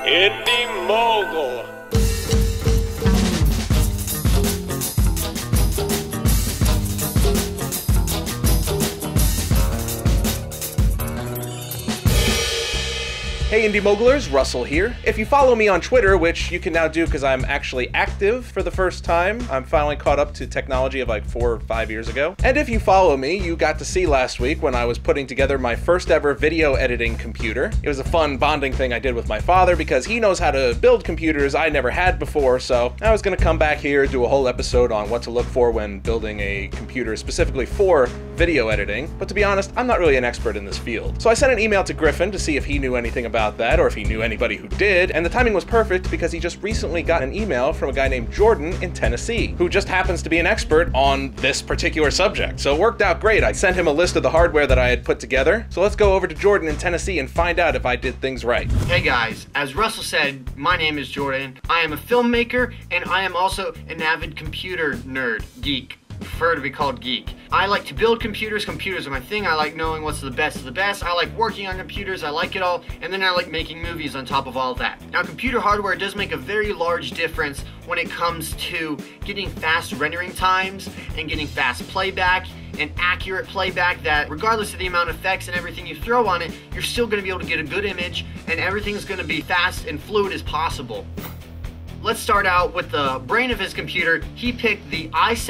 Indie Mogul. Hey Indie Mogulers, Russell here. If you follow me on Twitter, which you can now do because I'm actually active for the first time, I'm finally caught up to technology of like 4 or 5 years ago. And if you follow me, you got to see last week when I was putting together my first ever video editing computer. It was a fun bonding thing I did with my father because he knows how to build computers I never had before, so I was gonna come back here, do a whole episode on what to look for when building a computer specifically for video editing. But to be honest, I'm not really an expert in this field. So I sent an email to Griffin to see if he knew anything about that or if he knew anybody who did, and the timing was perfect because he just recently got an email from a guy named Jordan in Tennessee who just happens to be an expert on this particular subject. So it worked out great. I sent him a list of the hardware that I had put together. So let's go over to Jordan in Tennessee and find out if I did things right. Hey guys, as Russell said, my name is Jordan. I am a filmmaker and I am also an avid computer nerd, geek. Prefer to be called geek. I like to build computers. Computers are my thing. I like knowing what's the best of the best. I like working on computers. I like it all. And then I like making movies on top of all of that. Now, computer hardware does make a very large difference when it comes to getting fast rendering times and getting fast playback and accurate playback that regardless of the amount of effects and everything you throw on it, you're still going to be able to get a good image and everything's going to be fast and fluid as possible. Let's start out with the brain of his computer. He picked the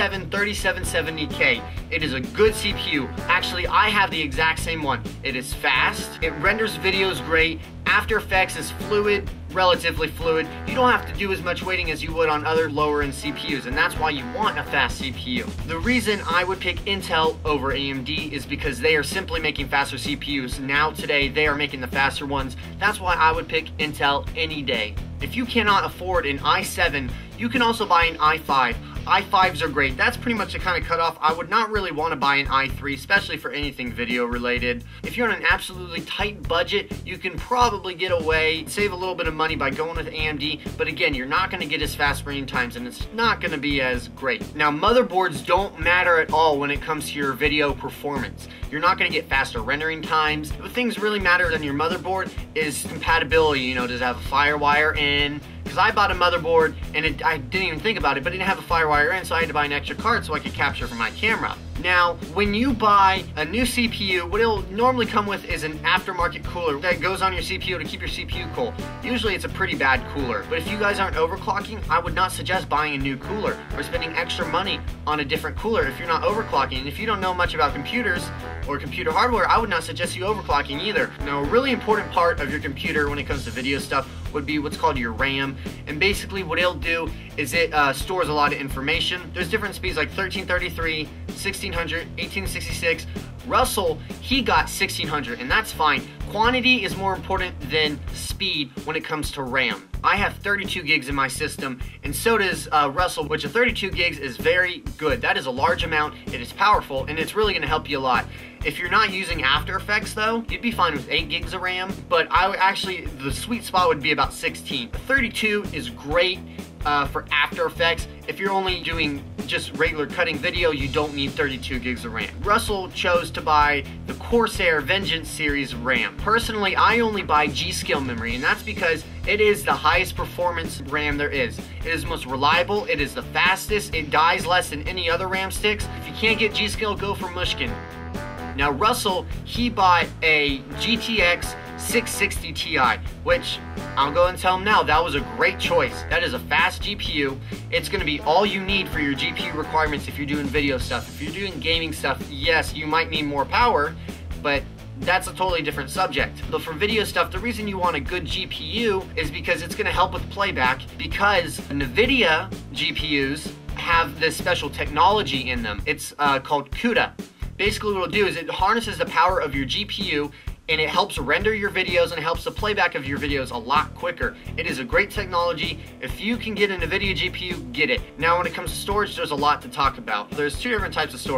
i7-3770K. It is a good CPU. Actually, I have the exact same one. It is fast, it renders videos great, After Effects is fluid, relatively fluid. You don't have to do as much waiting as you would on other lower end CPUs, and that's why you want a fast CPU. The reason I would pick Intel over AMD is because they are simply making faster CPUs. Now today, they are making the faster ones. That's why I would pick Intel any day. If you cannot afford an i7, you can also buy an i5. i5s are great. That's pretty much the kind of cutoff. I would not really want to buy an i3, especially for anything video related. If you're on an absolutely tight budget, you can probably get away, save a little bit of money by going with AMD, but again, you're not going to get as fast rendering times and it's not going to be as great. Now, motherboards don't matter at all when it comes to your video performance. You're not going to get faster rendering times. The things really matter on your motherboard is compatibility. You know, does it have a FireWire in? Because I bought a motherboard and I didn't even think about it, but it didn't have a FireWire in, so I had to buy an extra card so I could capture from my camera. Now, when you buy a new CPU, what it'll normally come with is an aftermarket cooler that goes on your CPU to keep your CPU cool. Usually it's a pretty bad cooler, but if you guys aren't overclocking, I would not suggest buying a new cooler or spending extra money on a different cooler if you're not overclocking. And if you don't know much about computers or computer hardware, I would not suggest you overclocking either. Now, a really important part of your computer when it comes to video stuff would be what's called your RAM, and basically what it'll do is it stores a lot of information. There's different speeds like 1333, 1600, 1866. Russell, he got 1600, and that's fine. Quantity is more important than speed when it comes to RAM. I have 32 gigs in my system, and so does Russell, which 32 gigs is very good. That is a large amount, it is powerful, and it's really gonna help you a lot. If you're not using After Effects though, you'd be fine with 8 gigs of RAM, but the sweet spot would be about 16. 32 is great for After Effects. If you're only doing just regular cutting video, you don't need 32 gigs of RAM. Russell chose to buy the Corsair Vengeance series RAM. Personally, I only buy G.Skill memory, and that's because it is the highest performance RAM there is. It is the most reliable, it is the fastest, it dies less than any other RAM sticks. If you can't get G.Skill, go for Mushkin. Now Russell, he bought a GTX 660 Ti, which I'll go and tell him now, that was a great choice. That is a fast GPU. It's going to be all you need for your GPU requirements if you're doing video stuff. If you're doing gaming stuff, yes, you might need more power, but that's a totally different subject. But for video stuff, the reason you want a good GPU is because it's going to help with playback, because NVIDIA GPUs have this special technology in them. It's called CUDA. Basically what it'll do is it harnesses the power of your GPU and it helps render your videos and it helps the playback of your videos a lot quicker. It is a great technology. If you can get an NVIDIA GPU, get it. Now when it comes to storage, there's a lot to talk about. There's two different types of storage.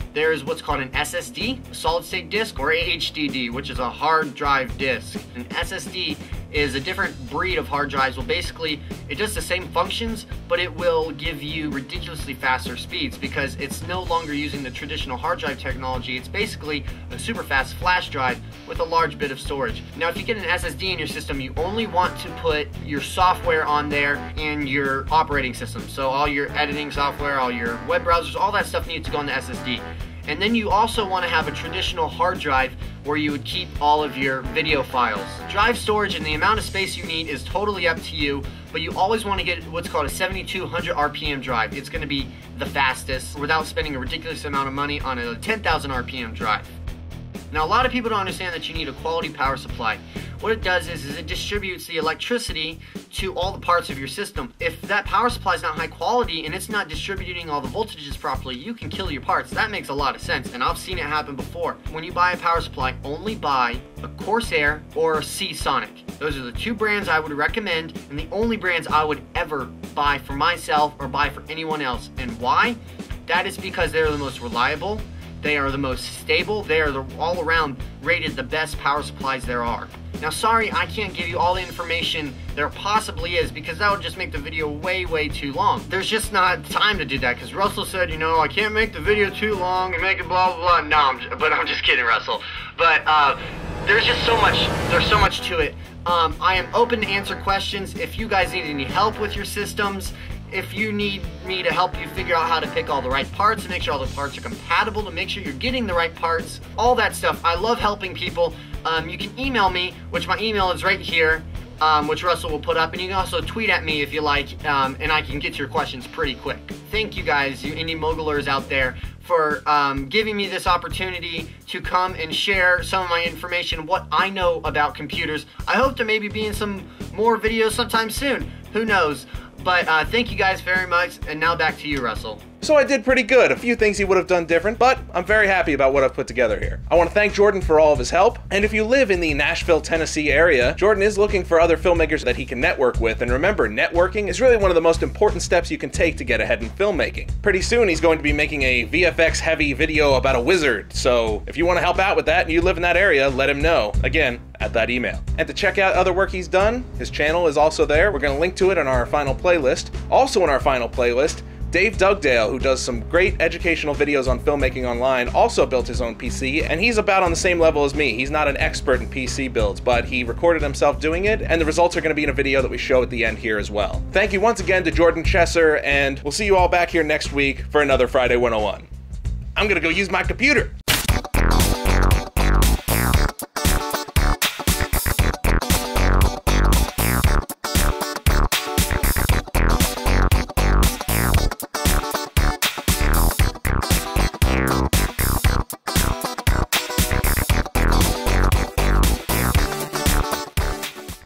There's what's called an SSD, a solid state disk, or a HDD, which is a hard drive disk. An SSD is a different breed of hard drives. Well, basically, it does the same functions, but it will give you ridiculously faster speeds because it's no longer using the traditional hard drive technology. It's basically a super fast flash drive with a large bit of storage. Now, if you get an SSD in your system, you only want to put your software on there and your operating system. So all your editing software, all your web browsers, all that stuff needs to go on the SSD. And then you also want to have a traditional hard drive where you would keep all of your video files. Drive storage and the amount of space you need is totally up to you, but you always want to get what's called a 7200 RPM drive. It's going to be the fastest without spending a ridiculous amount of money on a 10,000 RPM drive. Now, a lot of people don't understand that you need a quality power supply. What it does is it distributes the electricity to all the parts of your system. If that power supply is not high quality and it's not distributing all the voltages properly, you can kill your parts. That makes a lot of sense, and I've seen it happen before. When you buy a power supply, only buy a Corsair or a Seasonic. Those are the two brands I would recommend, and the only brands I would ever buy for myself or buy for anyone else. And why? That is because they're the most reliable, they are the most stable, they are all around rated the best power supplies there are. Now, sorry, I can't give you all the information there possibly is because that would just make the video way too long. There's just not time to do that because Russell said, you know, I can't make the video too long and make it blah blah blah. No, I'm just kidding, Russell. But there's just so much to it. I am open to answer questions. If you guys need any help with your systems, if you need me to help you figure out how to pick all the right parts and make sure all the parts are compatible, to make sure you're getting the right parts, all that stuff. I love helping people. You can email me, which my email is right here, which Russell will put up, and you can also tweet at me if you like, and I can get to your questions pretty quick. Thank you guys, you indie mogulers out there, for giving me this opportunity to come and share some of my information, what I know about computers. I hope to maybe be in some more videos sometime soon. Who knows? But thank you guys very much, and now back to you, Russell. So I did pretty good. A few things he would have done different, but I'm very happy about what I've put together here. I want to thank Jordan for all of his help, and if you live in the Nashville, Tennessee area, Jordan is looking for other filmmakers that he can network with, and remember, networking is really one of the most important steps you can take to get ahead in filmmaking. Pretty soon he's going to be making a VFX-heavy video about a wizard, so if you want to help out with that and you live in that area, let him know. Again, at that email. And to check out other work he's done, his channel is also there. We're going to link to it in our final playlist. Also in our final playlist, Dave Dugdale, who does some great educational videos on filmmaking online, also built his own PC, and he's about on the same level as me. He's not an expert in PC builds, but he recorded himself doing it, and the results are going to be in a video that we show at the end here as well. Thank you once again to Jordan Chesser, and we'll see you all back here next week for another Friday 101. I'm going to go use my computer.